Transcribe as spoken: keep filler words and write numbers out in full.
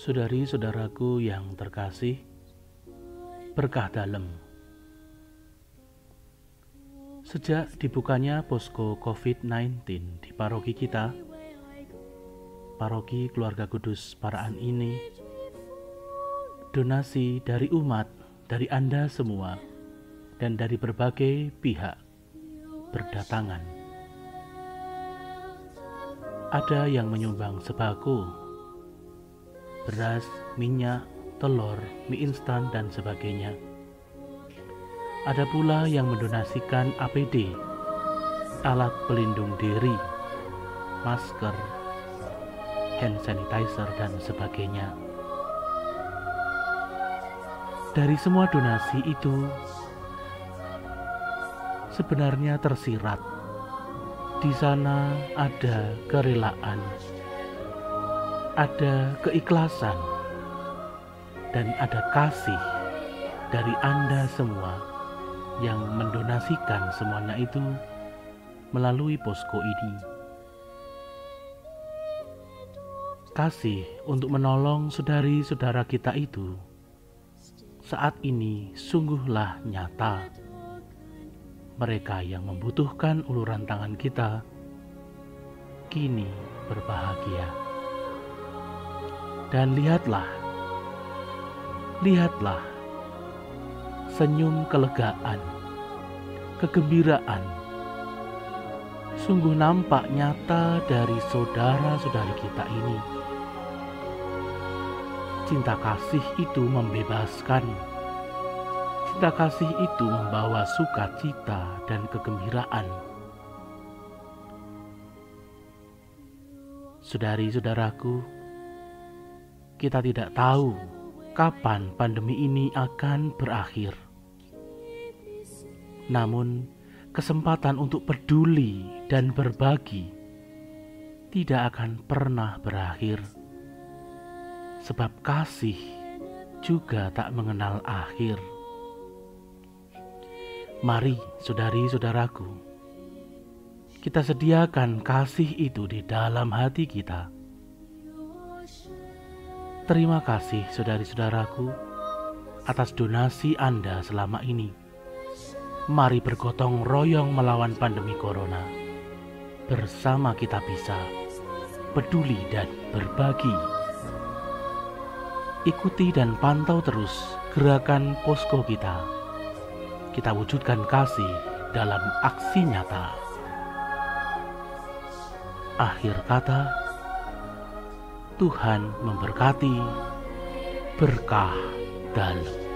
Saudari-saudaraku yang terkasih, berkah dalam. Sejak dibukanya posko covid sembilan belas di paroki kita, paroki Keluarga Kudus Paraan ini, donasi dari umat, dari Anda semua, dan dari berbagai pihak berdatangan. Ada yang menyumbang sembako, beras, minyak, telur, mie instan, dan sebagainya. Ada pula yang mendonasikan A P D, alat pelindung diri, masker, hand sanitizer, dan sebagainya. Dari semua donasi itu, sebenarnya tersirat di sana ada kerelaan, ada keikhlasan, dan ada kasih dari Anda semua yang mendonasikan semuanya itu melalui posko ini. Kasih untuk menolong saudari-saudara kita itu saat ini sungguhlah nyata. Mereka yang membutuhkan uluran tangan kita kini berbahagia. Dan lihatlah, lihatlah senyum kelegaan, kegembiraan sungguh nampak nyata dari saudara-saudari kita ini. Cinta kasih itu membebaskan. Cinta kasih itu membawa sukacita dan kegembiraan. Saudari-saudaraku, kita tidak tahu kapan pandemi ini akan berakhir. Namun, kesempatan untuk peduli dan berbagi tidak akan pernah berakhir. Sebab kasih juga tak mengenal akhir. Mari, saudari-saudaraku, kita sediakan kasih itu di dalam hati kita. Terima kasih, saudari-saudaraku, atas donasi Anda selama ini. Mari bergotong royong melawan pandemi corona. Bersama kita bisa peduli dan berbagi. Ikuti dan pantau terus gerakan posko kita. Kita wujudkan kasih dalam aksi nyata. Akhir kata, Tuhan memberkati, berkah dalam.